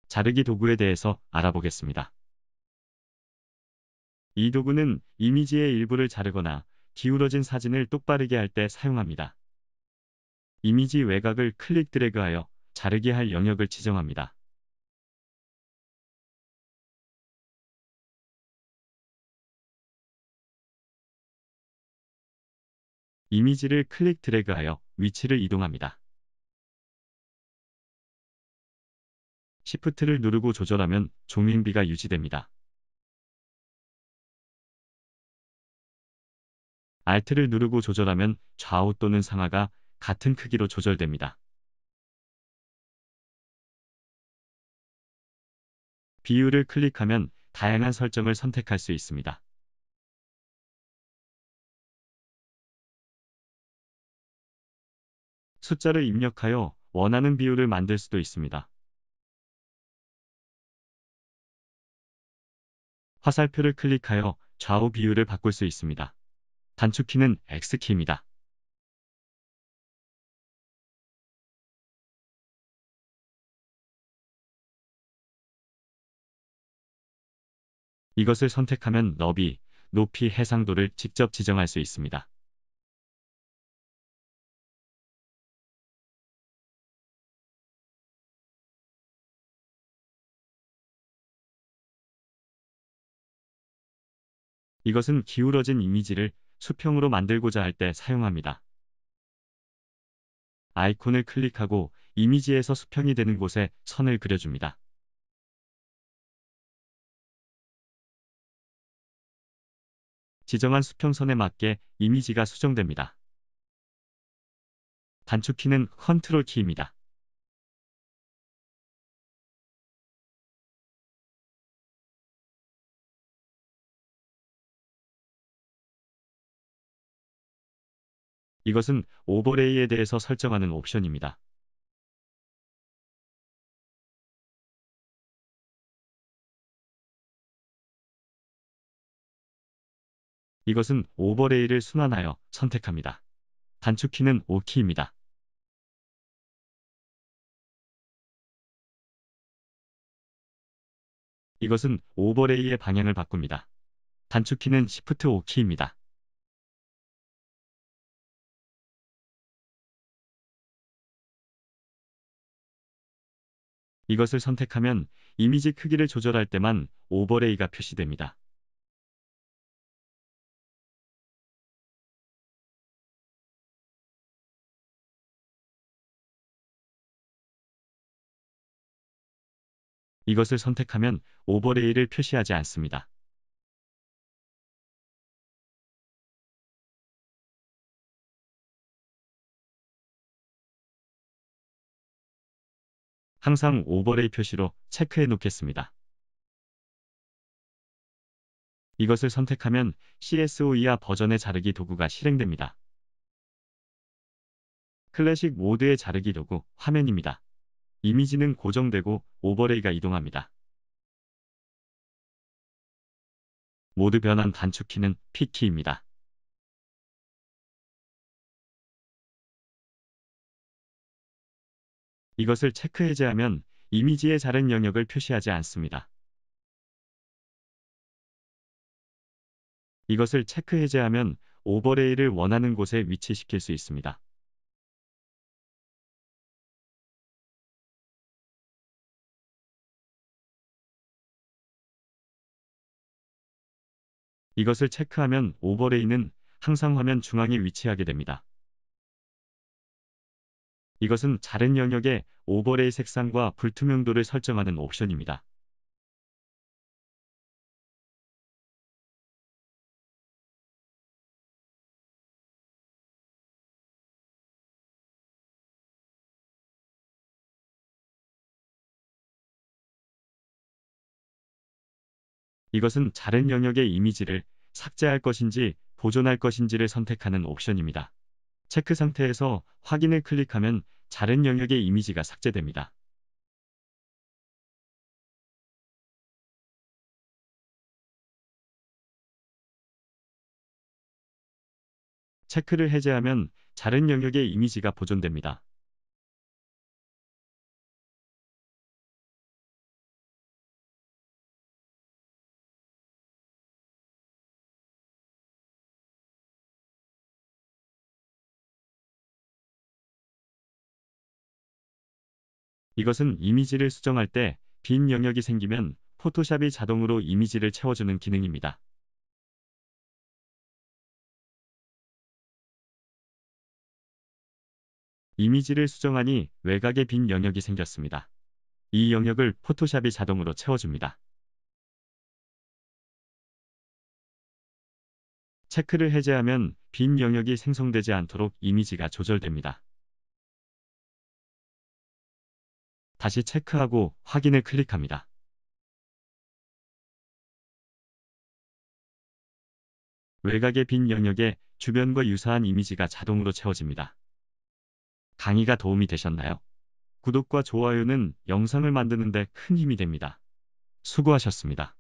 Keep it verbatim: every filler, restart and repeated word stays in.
자르기 도구에 대해서 알아보겠습니다. 이 도구는 이미지의 일부를 자르거나 기울어진 사진을 똑바르게 할 때 사용합니다. 이미지 외곽을 클릭 드래그하여 자르기 할 영역을 지정합니다. 이미지를 클릭 드래그하여 위치를 이동합니다. 시프트를 누르고 조절하면 종횡비가 유지됩니다. 알트를 누르고 조절하면 좌우 또는 상하가 같은 크기로 조절됩니다. 비율을 클릭하면 다양한 설정을 선택할 수 있습니다. 숫자를 입력하여 원하는 비율을 만들 수도 있습니다. 화살표를 클릭하여 좌우 비율을 바꿀 수 있습니다. 단축키는 X키입니다. 이것을 선택하면 너비, 높이, 해상도를 직접 지정할 수 있습니다. 이것은 기울어진 이미지를 수평으로 만들고자 할 때 사용합니다. 아이콘을 클릭하고 이미지에서 수평이 되는 곳에 선을 그려줍니다. 지정한 수평선에 맞게 이미지가 수정됩니다. 단축키는 컨트롤 키입니다. 이것은 오버레이에 대해서 설정하는 옵션입니다. 이것은 오버레이를 순환하여 선택합니다. 단축키는 오키입니다. 이것은 오버레이의 방향을 바꿉니다. 단축키는 시프트 오키입니다. 이것을 선택하면 이미지 크기를 조절할 때만 오버레이가 표시됩니다. 이것을 선택하면 오버레이를 표시하지 않습니다. 항상 오버레이 표시로 체크해 놓겠습니다. 이것을 선택하면 씨에스오 이하 버전의 자르기 도구가 실행됩니다. 클래식 모드의 자르기 도구 화면입니다. 이미지는 고정되고 오버레이가 이동합니다. 모드 변환 단축키는 P키입니다. 이것을 체크 해제하면 이미지의 자른 영역을 표시하지 않습니다. 이것을 체크 해제하면 오버레이를 원하는 곳에 위치시킬 수 있습니다. 이것을 체크하면 오버레이는 항상 화면 중앙에 위치하게 됩니다. 이것은 자른 영역의 오버레이 색상과 불투명도를 설정하는 옵션입니다. 이것은 자른 영역의 이미지를 삭제할 것인지 보존할 것인지를 선택하는 옵션입니다. 체크 상태에서 확인을 클릭하면 자른 영역의 이미지가 삭제됩니다. 체크를 해제하면 자른 영역의 이미지가 보존됩니다. 이것은 이미지를 수정할 때 빈 영역이 생기면 포토샵이 자동으로 이미지를 채워주는 기능입니다. 이미지를 수정하니 외곽에 빈 영역이 생겼습니다. 이 영역을 포토샵이 자동으로 채워줍니다. 체크를 해제하면 빈 영역이 생성되지 않도록 이미지가 조절됩니다. 다시 체크하고 확인을 클릭합니다. 외곽의 빈 영역에 주변과 유사한 이미지가 자동으로 채워집니다. 강의가 도움이 되셨나요? 구독과 좋아요는 영상을 만드는 데 큰 힘이 됩니다. 수고하셨습니다.